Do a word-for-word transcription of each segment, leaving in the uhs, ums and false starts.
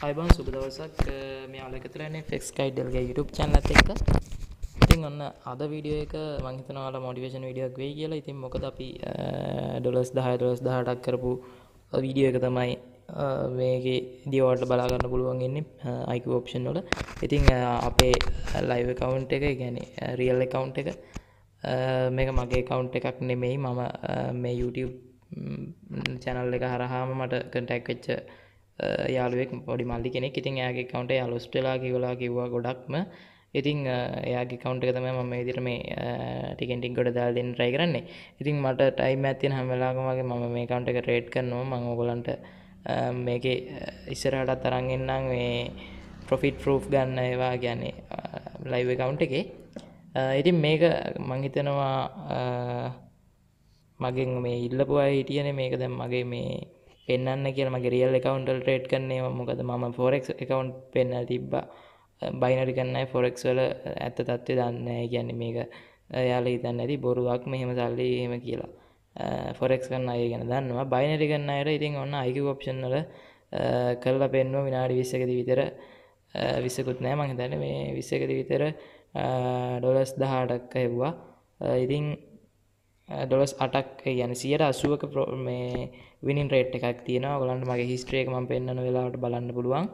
අයිබෝන් සුබ දවසක් මෙයාලා එකතු වෙන්නේ ෆික්ස් ගයිඩ්ල්ගේ YouTube channel එකත් එක්ක. ඉතින් ඔන්න අද වීඩියෝ එක මම හිතනවා ඔයාලා මොටිවේෂන් වීඩියෝ එකක් වෙයි කියලා. ඉතින් මොකද අපි ඩොලර්ස් දහය ඩොලර්ස් දහඅටක් කරපු වීඩියෝ එක තමයි මේකේදී ඔයාලට බලා ගන්න පුළුවන් ඉන්නේ I Q option වල. ඉතින් අපේ live account එක, ඒ කියන්නේ real account එක මේක මගේ account එකක් නෙමෙයි. මම මේ YouTube channel එක හරහාම මට contact වෙච්ච යාළුවෙක් පොඩි මල්ලි කෙනෙක්. ඉතින් එයාගේ account එක යාළුවෝ ස්ටෙලා කියලා කිව්වා ගොඩක්ම. ඉතින් එයාගේ account එක තමයි මම මේ විදිහට මේ ටිකෙන් ටික කොට දාලා දෙන්න try කරන්නේ. ඉතින් මට time එකක් තියෙන හැම වෙලාවකම වගේ මම මේ account එක trade කරනවා. මම ඔයගලන්ට මේකේ ඉස්සරහටත් අරන් එන්නම් මේ profit proof ගන්න ඒවා කියන්නේ live account එකේ. ඉතින් මේක මම හිතනවා මගෙන් මේ ඉල්ලපු අය හිටියනේ මේක දැන් මගේ මේ පෙන්වන්න කියලා මගේ real account වල trade කරන්නේ. මොකද මම forex account පෙන්නලා තිබ්බා. binary කරන්න අය forex වල ඇත්ත තත්ත්වය දන්නේ නැහැ. කියන්නේ මේක එයාලා හිතන්නේ නැති බොරුවක් මෙහෙම සල්ලි එහෙම කියලා. forex කරන අය ගැන දන්නවා. binary කරන අයට ඉතින් ඔන්න I Q option වල කරලා පෙන්නුවා විනාඩි විස්සකදී විතර විස්සකුත් නෑ මම හිතන්නේ මේ විස්සකදී විතර ඩොලර්ස් දහඅටක් හෙව්වා. ඉතින් ඩොලර්ස් අටක් කියන්නේ සියයට අසූවක මේ winning rate එකක් තියෙනවා. ඔයගලන්ට මගේ history එක මම පෙන්නන වෙලාවට බලන්න පුළුවන්.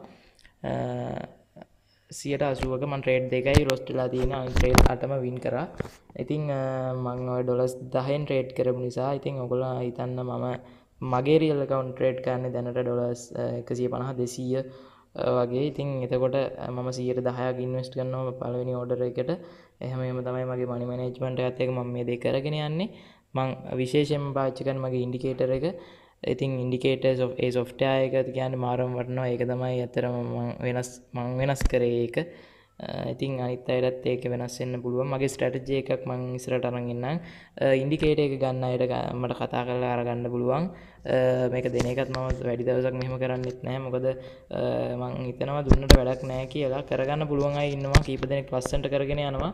සියයට අසූවක මම trade දෙකයි lost වෙලා තියෙනවා. trade අටම win කරා. ඉතින් මම ඔය ඩොලර්ස් දහයෙන් trade කරපු නිසා ඉතින් ඔයගොල්ලෝ හිතන්න මම මගේ real account trade කරන්නේ දැනට ඩොලර්ස් එකසිය පනහ දෙසීය වගේ. ඉතින් එතකොට මම සියයට දහයක් invest කරනවා පළවෙනි order එකට. එහෙම එහෙම තමයි මගේ money management එකත් එක්ක මම මේ දෙක කරගෙන යන්නේ. මම විශේෂයෙන්ම පාවිච්චි කරන මගේ indicator එක. ඉතින් indicators of a software එක කියන්නේ මාරම වටනවා. ඒක තමයි ඇත්තටම මම වෙනස් මම වෙනස් කරේ ඒක. ඉතින් අනිත් අයටත් ඒක වෙනස් වෙන්න පුළුවන්. මගේ strategy එකක් මම ඉස්සරහට අරන් ඉන්නම්. indicator එක ගන්න අයට මට කතා කරලා අරගන්න පුළුවන්. මේක දෙන එකත් මම වැඩි දවසක් මෙහෙම කරන්නෙත් නැහැ. මොකද මම හිතනවා දුන්නට වැඩක් නැහැ කියලා. කරගන්න පුළුවන් අය ඉන්නවා. කීප දෙනෙක් ලස්සනට කරගෙන යනවා.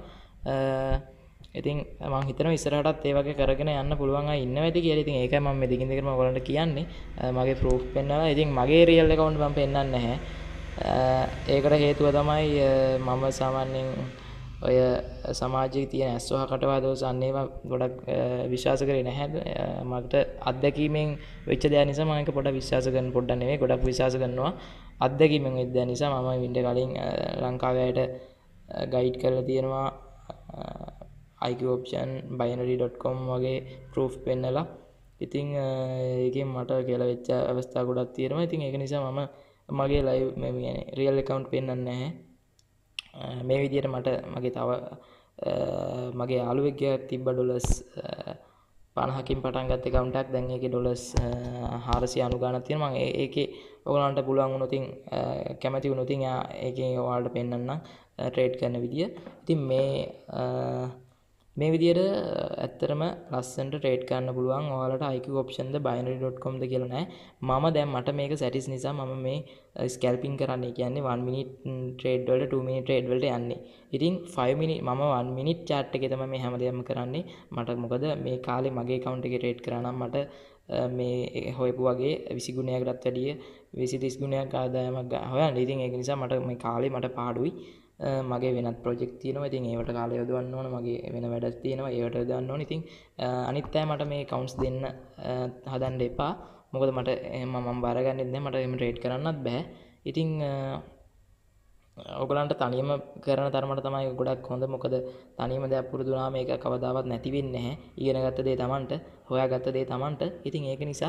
ඉතින් මම හිතනවා ඉස්සරහටත් ඒ වගේ කරගෙන යන්න පුළුවන් අය ඉන්නවා ඇති කියලා. ඉතින් ඒකයි මම මේ දෙකින් දෙකම ඔයගලන්ට කියන්නේ. මගේ proof පෙන්නලා. ඉතින් මගේ real account මම පෙන්නන්නේ නැහැ. ඒකට හේතුව තමයි මම සාමාන්‍යයෙන් ඔය සමාජයේ තියෙන ඇස්වහ කටවාදවල අන්නේම ගොඩක් විශ්වාස කරේ නැහැ. මට අත්දැකීමෙන් වෙච්ච දේ නිසා මම ඒක පොඩ්ඩක් විශ්වාස කරන පොඩ්ඩක් නෙවෙයි ගොඩක් විශ්වාස කරනවා. අත්දැකීමෙන් වෙච්ච දේ නිසා මම ඉන්න කලින් ලංකාවේ අයට ගයිඩ් කරලා තියෙනවා. I Q option binary dot com වගේ proof පෙන්නලා. ඉතින් ඒකෙන් මට කියලා වෙච්ච අවස්ථා ගොඩක් තියෙනවා. ඉතින් ඒක නිසා මම මගේ live මේ කියන්නේ real account පෙන්නන්නේ නැහැ. මේ විදිහට මට මගේ තව මගේ යාළුවෙක්ගේ තිබ්බ ඩොලර්ස් පනහකින් පටන් ගත්ත account එකක්. දැන් ඒකේ ඩොලර්ස් හාරසිය අනූ ගාණක් තියෙනවා. මම ඒකේ ඔයගලන්ට පුළුවන් වුණොත් කැමති වුණොත් ඒකේ ඔයාලට පෙන්නන්නම් trade කරන විදිය. ඉතින් මේ මේ විදියට ඇත්තටම ලස්සනට trade කරන්න පුළුවන්. ඔයාලට I Q option the binary dot com ද කියලා නැහැ. මම දැන් මට මේක satis නිසා මම මේ scalping කරන්නේ. කියන්නේ one minute trade වලට two minute trade වලට යන්නේ. ඉතින් five minute මම one minute chart එකේ තමයි මේ හැමදේම කරන්නේ. මට මොකද මේ කාලේ මගේ account එකේ trade කරා නම් මට මේ හොයපු වගේ විසි ගුණයකටත් වැඩිය විසි තිස් ගුණයක් ආදායමක් හොයන්න. ඉතින් ඒක නිසා මට මේ කාලේ මට පාඩුයි. මගේ වෙනත් ප්‍රොජෙක්ට් තියෙනවා. ඉතින් ඒවට කාලය යොදවන්න ඕන. මගේ වෙන වැඩක් තියෙනවා. ඒවට යොදවන්න ඕන. ඉතින් අනිත් අය මට මේ accounts දෙන්න හදන්න එපා. මොකද මට එහෙම මම බාරගන්නෙත් නැහැ. මට එහෙම trade කරන්නත් බෑ. ඉතින් ඔයගලන්ට තනියම කරන තරමට තමයි ගොඩක් හොඳ. මොකද තනියම දෙයක් පුරුදු වුණාම ඒක කවදාවත් නැති වෙන්නේ නැහැ. ඉගෙනගත්ත දේ Tamanට, හොයාගත්ත දේ Tamanට. ඉතින් ඒක නිසා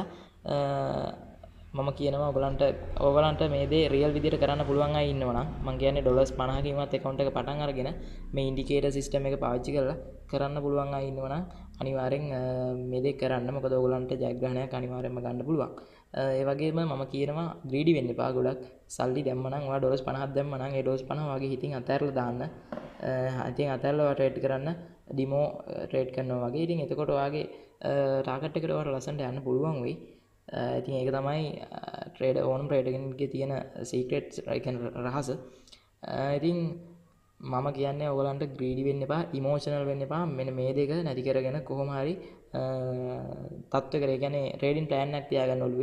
මම කියනවා ඔයගලන්ට ඔයගලන්ට මේ දේ රියල් විදිහට කරන්න පුළුවන් අය ඉන්නවා නම් මම කියන්නේ ඩොලර්ස් පනහකින්වත් account එක පටන් අරගෙන මේ ඉන්ඩිකේටර් සිස්ටම් එක පාවිච්චි කරලා කරන්න පුළුවන් අය ඉන්නවා නම් අනිවාර්යෙන් මේ දේ කරන්න. මොකද ඔයගලන්ට ජයග්‍රහණයක් අනිවාර්යෙන්ම ගන්න පුළුවන්. ඒ වගේම මම කියනවා ග්‍රීඩි වෙන්න එපා. ගොඩක් සල්ලි දැම්ම නම් ඔයා ඩොලර්ස් පනහක් දැම්ම නම් ඒ ඩොලර්ස් පනහ වගේ හිතින් අතහැරලා දාන්න. ඉතින් අතහැරලා trade කරන්න ඩිමෝ trade කරනවා වගේ. ඉතින් එතකොට ඔයාගේ ටාගට් එකට ඔයාලා ලස්සනට යන්න පුළුවන් වෙයි. ඉතින් ඒක තමයි ට්‍රේඩර් ඕනම ට්‍රේඩර් කෙනෙක්ගේ තියෙන සීක්‍රට් ඒ කියන්නේ රහස. ඉතින් මම කියන්නේ ඔයගලන්ට ග්‍රීඩි වෙන්න එපා, ඉමෝෂනල් වෙන්න එපා. මෙන්න මේ දෙක නැති කරගෙන කොහොම හරි තත්ත්වයකට ඒ කියන්නේ ට්‍රේඩින් ප්ලෑන් එකක් තියාගන්න ඕලුවේ.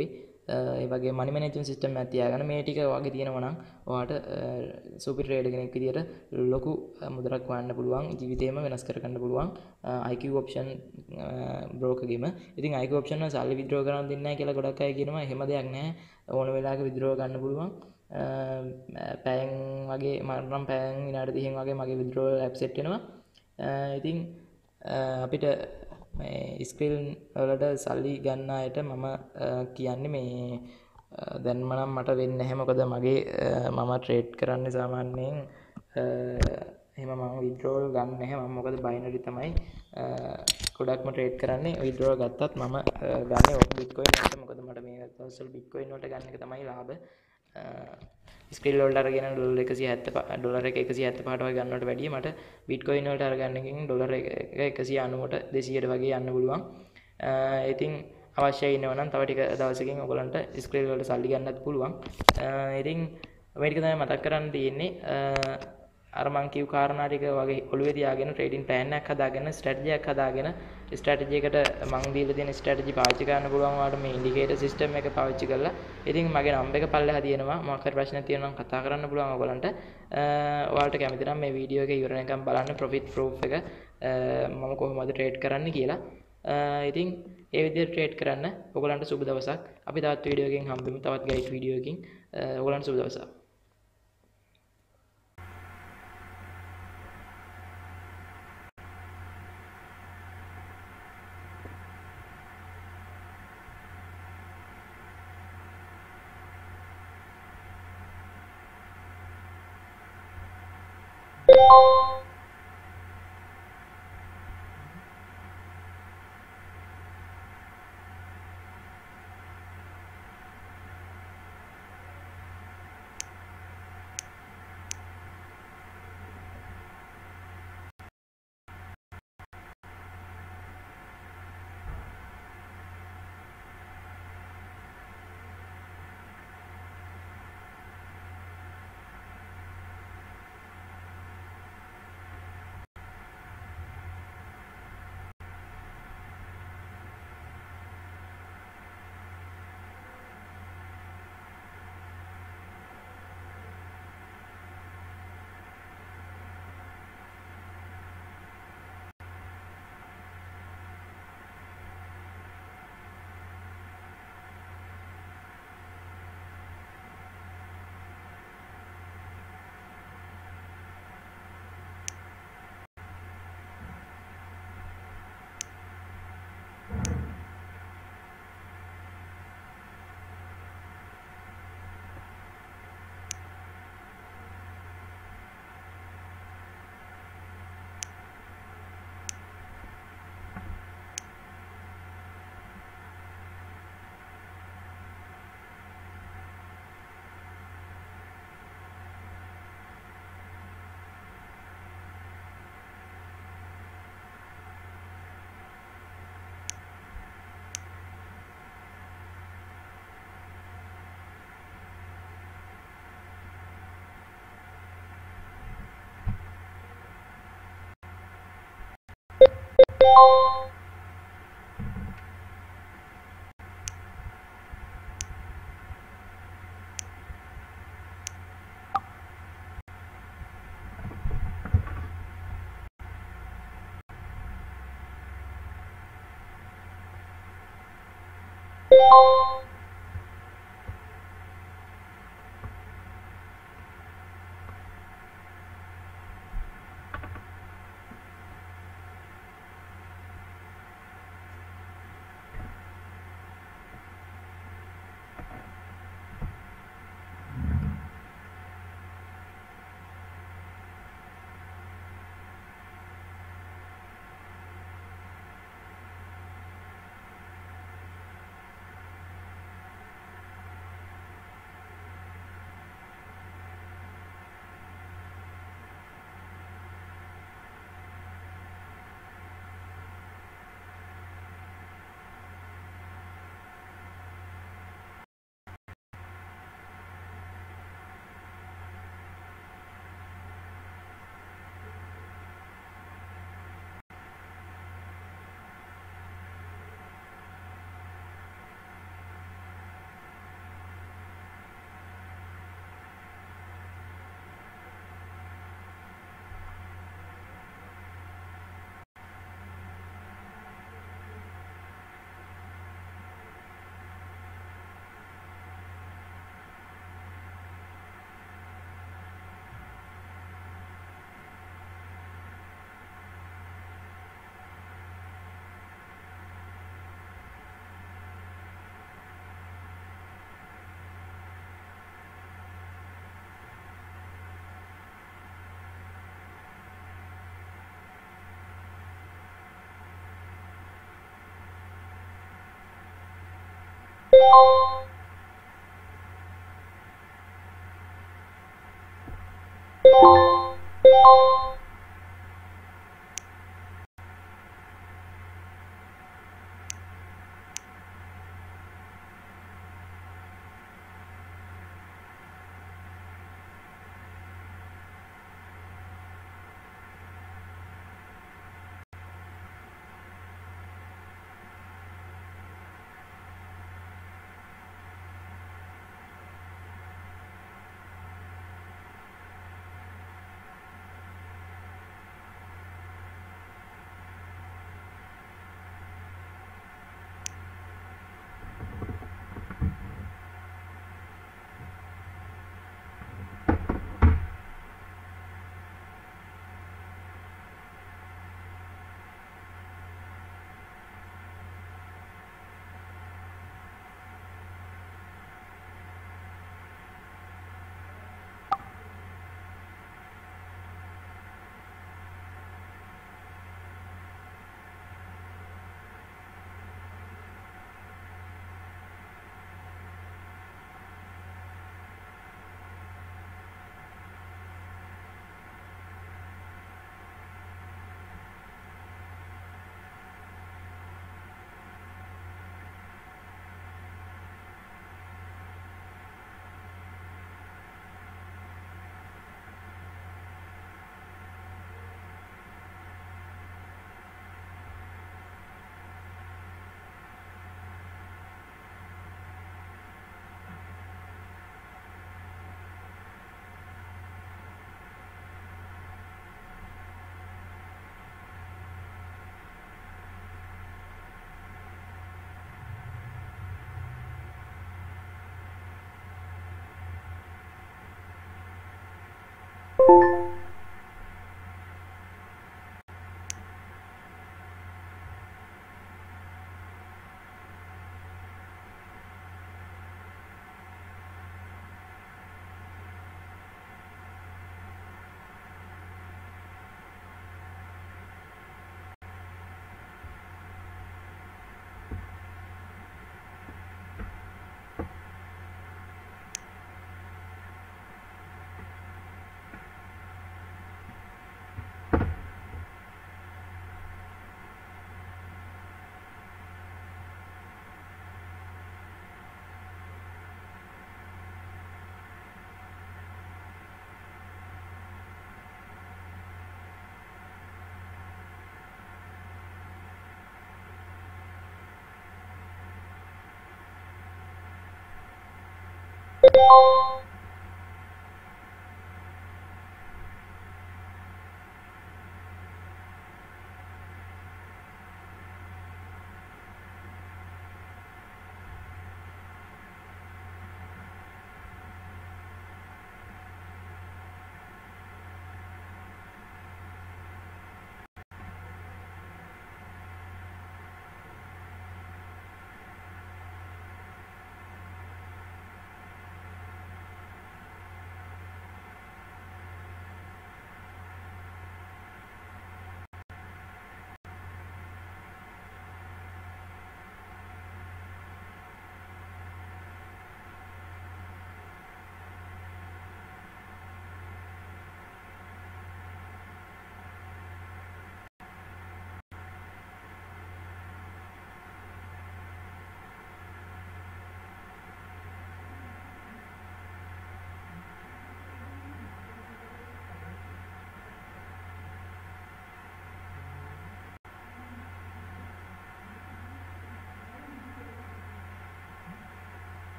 ඒ වගේ මනි මැනේජ්මන්ට් සිස්ටම් එකක් තියාගන්න මේ ටික වගේ තියෙනවා නම් ඔයාට සුපර් ට්‍රේඩර් කෙනෙක් විදියට ලොකු මුදලක් වන්න පුළුවන් ජීවිතේම වෙනස් කරගන්න පුළුවන් I Q ඔප්ෂන් බ්‍රෝකර් ගෙම. ඉතින් I Q ඔප්ෂන් වල සල්ලි විත්ඩ්‍රෝ කරන්න දෙන්නේ නැහැ කියලා ගොඩක් අය කියනවා. එහෙම දෙයක් නැහැ. ඕන වෙලාවක විත්ඩ්‍රෝ ගන්න පුළුවන්. පැයෙන් වගේ මරනම් පැයෙන් විනාඩි තිහෙන් වගේ මගේ විත්ඩ්‍රෝවල් ඇප් සෙට් වෙනවා. ඉතින් අපිට මේ ස්ක්‍රීන් වලට සල්ලි ගන්න අයට මම කියන්නේ මේ දැන්ම නම් මට වෙන්නේ නැහැ මොකද මගේ මම ට්‍රේඩ් කරන්නේ සාමාන්‍යයෙන් එහෙම මම විත්ඩ්‍රෝවල් ගන්න නැහැ මම මොකද බයිනරි තමයි ගොඩක්ම ට්‍රේඩ් කරන්නේ විත්ඩ්‍රෝවල් ගත්තත් මම ගන්නේ ඔක් බිට්කොයින් වලට මොකද මට මේ දවස්වල බිට්කොයින් වලට ගන්න එක තමයි ලාභ ස්ක්‍රීන් වලට අරගෙන ඩොලර් එකසිය හැත්තෑ ඩොලර් එක එකසිය හැත්තෑ පහට වගේ ගන්නවට වැඩිය මට බිට්කොයින් වලට අරගන්න එකකින් ඩොලර් එක එකසිය අනූවට දෙසීයට වගේ යන්න පුළුවන් ඉතින් අවශ්‍යයි ඉන්නවා නම් තව ටික දවසකින් ඔයගලන්ට ස්ක්‍රීන් වලට සල්ලි ගන්නත් පුළුවන්. ඉතින් මේ ටික තමයි මතක් කරන්න තියෙන්නේ. අර මං කියු කාරණා ටික වගේ ඔළුවේ තියාගෙන ට්‍රේඩින් ප්ලෑන් එකක් හදාගෙන ස්ට්‍රැටජි එකක් හදාගෙන ස්ට්‍රැටජි එකට මං දීලා තියෙන ස්ට්‍රැටජි පාවිච්චි කරන්න පුළුවන් ඔයාලට මේ ඉන්ඩිකේටර් සිස්ටම් එක පාවිච්චි කරලා. ඉතින් මගේ නම්බර් එක පල්ලෙහා තියෙනවා. මොකක් හරි ප්‍රශ්නයක් තියෙනවා නම් කතා කරන්න පුළුවන් ඔයගලන්ට. ඔයාලට කැමති නම් මේ වීඩියෝ එක ඉවර වෙනකම් බලන්න ප්‍රොෆිට් ප්‍රූෆ් එක මම කොහොමද ට්‍රේඩ් කරන්න කියලා. ඉතින් ඒ විදිහට ට්‍රේඩ් කරන්න ඔයගලන්ට සුබ දවසක්. අපි තවත් වීඩියෝ එකකින් හම්බෙමු. තවත් ගයිඩ් වීඩියෝ එකකින් ඔයගලන්ට සුබ දවසක්.